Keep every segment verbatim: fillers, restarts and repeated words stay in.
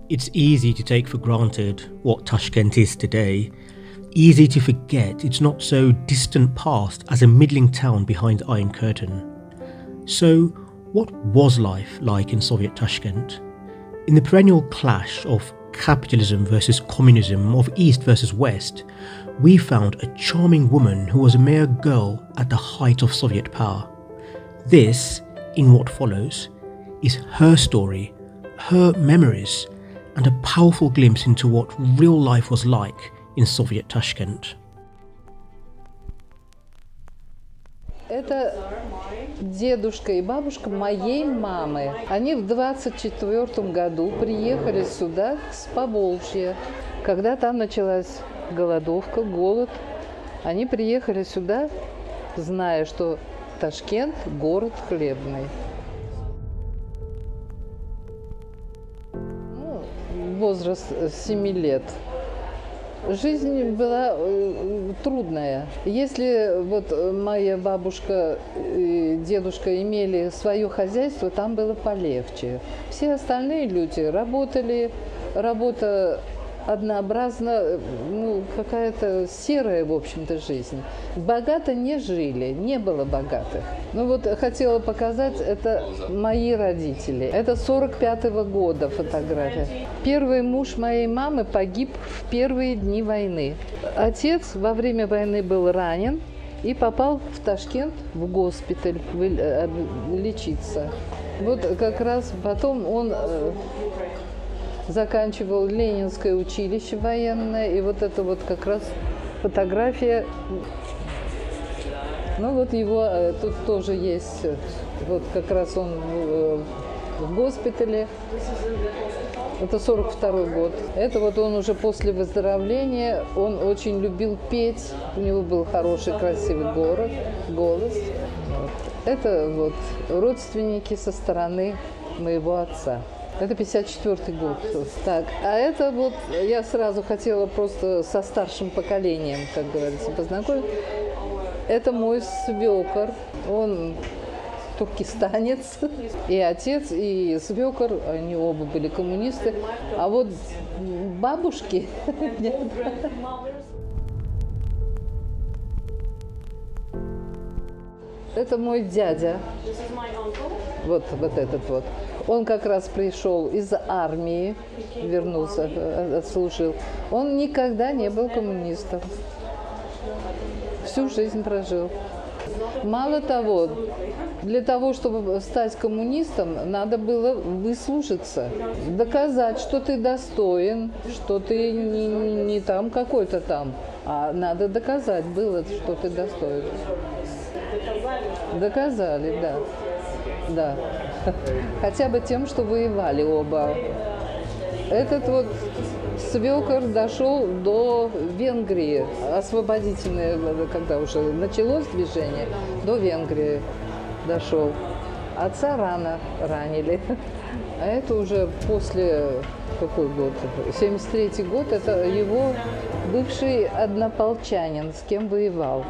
It's easy to take for granted what Tashkent is today. Easy to forget its not so distant past as a middling town behind the Iron Curtain. So, what was life like in Soviet Tashkent? In the perennial clash of capitalism versus communism, of East versus West, we found a charming woman who was a mere girl at the height of Soviet power. This, in what follows, is her story, her memories, and a powerful glimpse into what real life was like in Soviet Tashkent. Это дедушка и бабушка моей мамы. Они в двадцать четвёртом году приехали сюда, с Поволжья. Когда там началась голодовка, голод, они приехали сюда, зная, что Ташкент – город хлебный. Ну, возраст семи лет. Жизнь была э, трудная. Если вот моя бабушка и дедушка имели свое хозяйство, там было полегче. Все остальные люди работали, работа однообразна, ну, какая-то серая, в общем-то, жизнь. Богато не жили, не было богатых. Ну вот хотела показать, это мои родители. Это сорок пятого года фотография. Первый муж моей мамы погиб в первые дни войны. Отец во время войны был ранен и попал в Ташкент в госпиталь лечиться. Вот как раз потом он заканчивал Ленинское училище военное, и вот это вот как раз фотография, ну вот его тут тоже есть, вот как раз он в, в госпитале, это сорок второй год. Это вот он уже после выздоровления, он очень любил петь, у него был хороший, красивый город, голос. Вот. Это вот родственники со стороны моего отца. Это пятьдесят четвёртый год. Так, а это вот я сразу хотела просто со старшим поколением, как говорится, познакомить. Это мой свекор. Он туркестанец. И отец, и свекор, они оба были коммунисты. А вот бабушки... Это мой дядя. Вот, вот этот вот. Он как раз пришел из армии, вернулся, отслужил. Он никогда не был коммунистом. Всю жизнь прожил. Мало того, для того, чтобы стать коммунистом, надо было выслужиться, доказать, что ты достоин, что ты не, не там какой-то там, а надо доказать было, что ты достоин. Доказали, да. Да. Хотя бы тем, что воевали оба. Этот вот свекор дошел до Венгрии, освободительное, когда уже началось движение, до Венгрии дошел. Отца рано ранили. А это уже после, какой год? семьдесят третий год, это его бывший однополчанин, с кем воевал.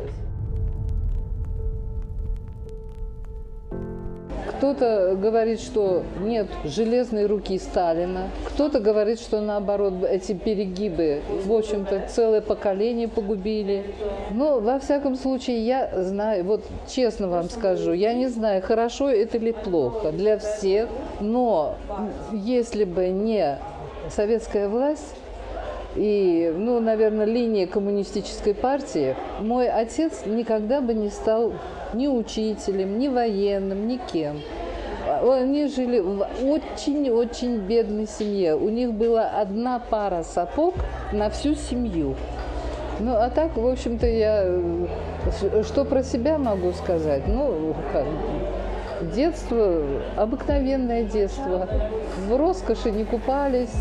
Кто-то говорит, что нет железной руки Сталина. Кто-то говорит, что наоборот, эти перегибы, в общем-то, целое поколение погубили. Но, во всяком случае, я знаю, вот честно вам скажу, я не знаю, хорошо это или плохо для всех, но если бы не советская власть, и, ну, наверное, линия коммунистической партии, мой отец никогда бы не стал ни учителем, ни военным, ни кем. Они жили в очень-очень бедной семье. У них была одна пара сапог на всю семью. Ну, а так, в общем-то, я что про себя могу сказать? Ну, как, детство, обыкновенное детство. В роскоши не купались.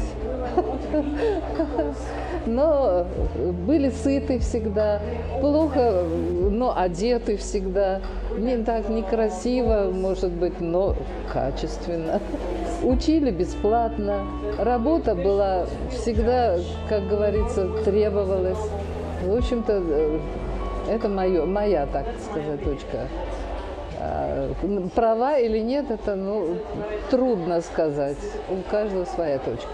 Но были сыты всегда, плохо, но одеты всегда. Не так некрасиво, может быть, но качественно. Учили бесплатно. Работа была всегда, как говорится, требовалась. В общем-то, это моё, моя, так сказать, точка А права или нет, это ну, трудно сказать. У каждого своя точка.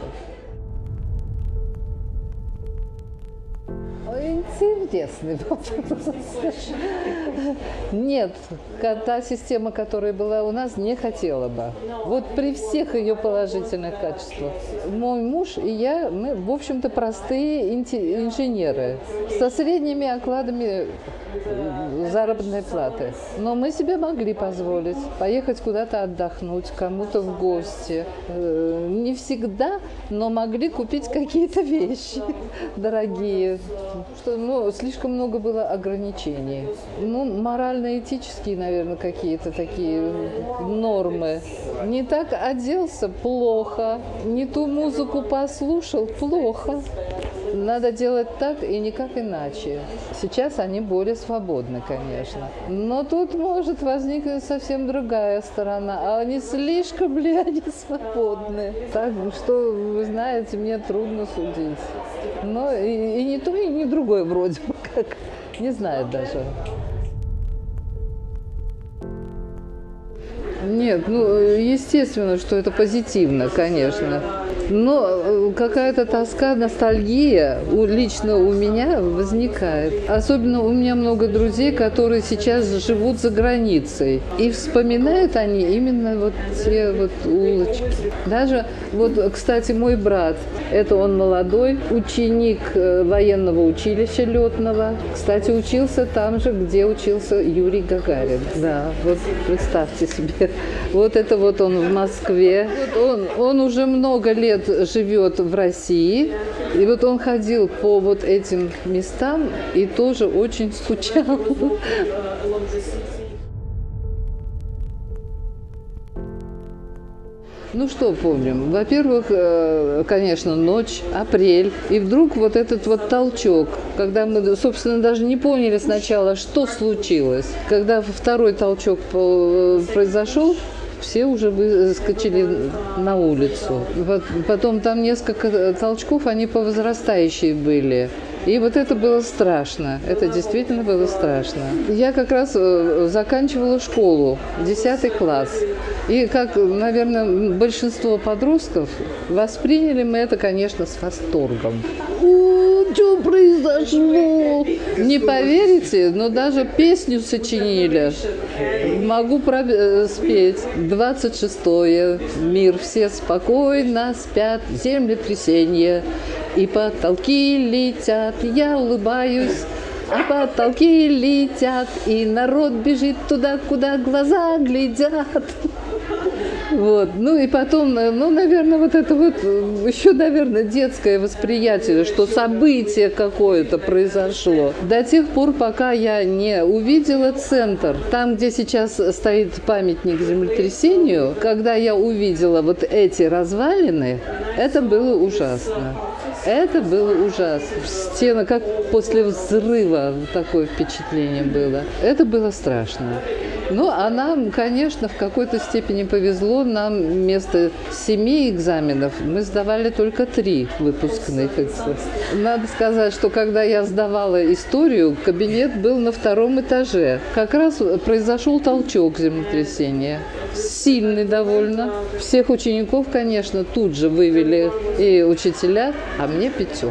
Интересный вопрос. Нет, та система, которая была у нас, не хотела бы. Вот при всех ее положительных качествах. Мой муж и я, мы, в общем-то, простые инженеры со средними окладами заработной платы. Но мы себе могли позволить поехать куда-то отдохнуть, кому-то в гости. Не всегда, но могли купить какие-то вещи дорогие. Что, ну, слишком много было ограничений. Ну, морально-этические, наверное, какие-то такие нормы. Не так оделся – плохо. Не ту музыку послушал – плохо. Надо делать так и никак иначе. Сейчас они более свободны, конечно. Но тут может возникнуть совсем другая сторона. А они слишком ли они свободны? Так что, вы знаете, мне трудно судить. Но и, и не то, и не другое вроде бы как. Не знаю даже. Нет, ну, естественно, что это позитивно, конечно. Но какая-то тоска, ностальгия у, лично у меня возникает. Особенно у меня много друзей, которые сейчас живут за границей. И вспоминают они именно вот те вот улочки. Даже, вот, кстати, мой брат, это он молодой, ученик военного училища летного. Кстати, учился там же, где учился Юрий Гагарин. Да, вот представьте себе. Вот это вот он в Москве. Вот он, он уже много лет живет в России, и вот он ходил по вот этим местам и тоже очень скучал. Ну что помним? Во-первых, конечно, ночь, апрель. И вдруг вот этот вот толчок, когда мы, собственно, даже не поняли сначала, что случилось. Когда второй толчок произошел, все уже выскочили на улицу. Вот потом там несколько толчков, они по возрастающей были. И вот это было страшно. Это действительно было страшно. Я как раз заканчивала школу, десятый класс. И, как, наверное, большинство подростков, восприняли мы это, конечно, с восторгом. О, что произошло? Не поверите, но даже песню сочинили. Могу спеть. двадцать шестое. Мир, все спокойно спят, землетрясение. И потолки летят, я улыбаюсь. А потолки летят, и народ бежит туда, куда глаза глядят. Вот. Ну и потом, ну, наверное, вот это вот еще, наверное, детское восприятие, что событие какое-то произошло. До тех пор, пока я не увидела центр, там, где сейчас стоит памятник землетрясению, когда я увидела вот эти развалины, это было ужасно. Это было ужасно. Стена, как после взрыва, такое впечатление было. Это было страшно. Ну, а нам, конечно, в какой-то степени повезло. Нам вместо семи экзаменов мы сдавали только три выпускных. Надо сказать, что когда я сдавала историю, кабинет был на втором этаже. Как раз произошел толчок землетрясения. Сильный довольно. Всех учеников, конечно, тут же вывели и учителя, а мне пятерку.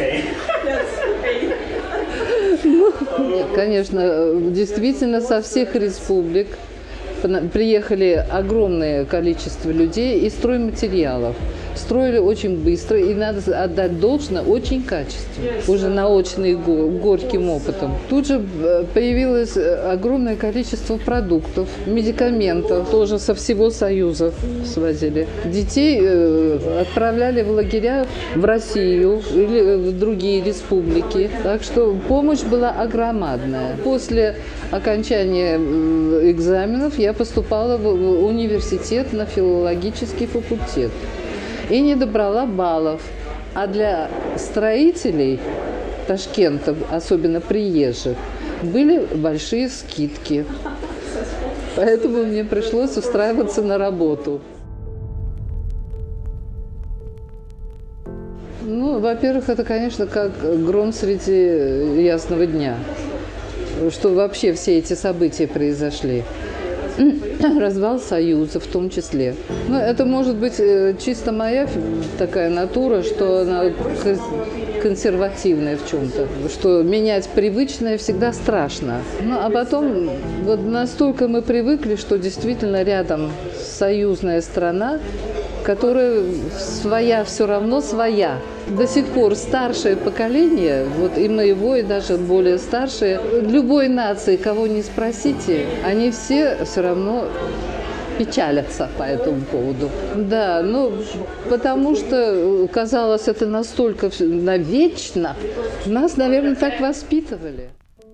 Ну, конечно, действительно, со всех республик приехали огромное количество людей и стройматериалов. Строили очень быстро и, надо отдать должное, очень качественно, уже научный горьким опытом. Тут же появилось огромное количество продуктов, медикаментов, тоже со всего Союза свозили. Детей отправляли в лагеря в Россию или в другие республики, так что помощь была огромадная. После окончания экзаменов я поступала в университет на филологический факультет. И не добрала баллов. А для строителей Ташкента, особенно приезжих, были большие скидки. Поэтому мне пришлось устраиваться на работу. Ну, во-первых, это, конечно, как гром среди ясного дня, что вообще все эти события произошли. развал Союза в том числе. Но это может быть чисто моя такая натура, что она консервативная в чем-то, что менять привычное всегда страшно. Ну а потом вот настолько мы привыкли, что действительно рядом союзная страна, которая своя, все равно своя. До сих пор старшее поколение, вот и моего, и даже более старшие, любой нации, кого не спросите, они все все равно печалятся по этому поводу. Да, ну, потому что казалось это настолько навечно, нас, наверное, так воспитывали.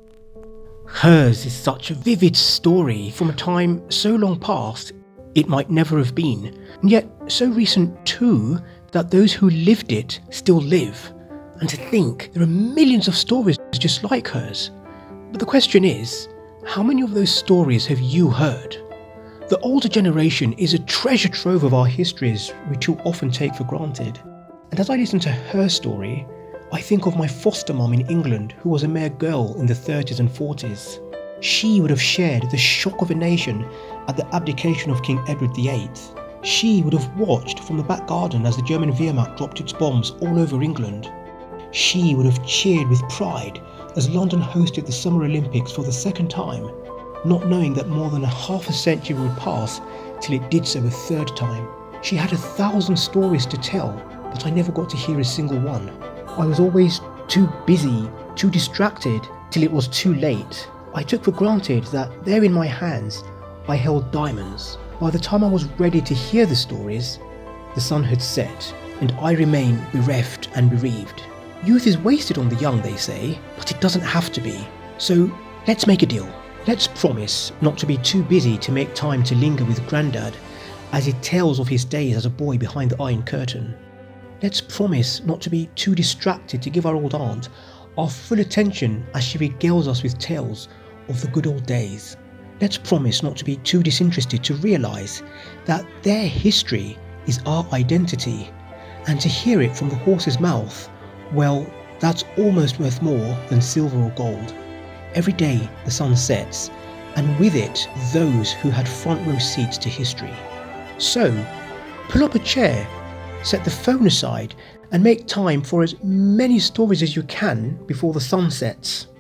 Hers is such a vivid story from a time so long past it might never have been, and yet so recent too that those who lived it still live. And to think there are millions of stories just like hers. But the question is, how many of those stories have you heard? The older generation is a treasure trove of our histories we too often take for granted. And as I listen to her story, I think of my foster mum in England who was a mere girl in the thirties and forties. She would have shared the shock of a nation at the abdication of King Edward the eighth. She would have watched from the back garden as the German Wehrmacht dropped its bombs all over England. She would have cheered with pride as London hosted the Summer Olympics for the second time, not knowing that more than a half a century would pass till it did so a third time. She had a thousand stories to tell, but I never got to hear a single one. I was always too busy, too distracted, till it was too late. I took for granted that there in my hands I held diamonds. By the time I was ready to hear the stories, the sun had set, and I remained bereft and bereaved. Youth is wasted on the young, they say, but it doesn't have to be. So let's make a deal. Let's promise not to be too busy to make time to linger with Grandad as he tells of his days as a boy behind the Iron Curtain. Let's promise not to be too distracted to give our old aunt our full attention as she regales us with tales of the good old days. Let's promise not to be too disinterested to realise that their history is our identity, and to hear it from the horse's mouth, well, that's almost worth more than silver or gold. Every day the sun sets, and with it those who had front row seats to history. So, pull up a chair, set the phone aside, and make time for as many stories as you can before the sun sets.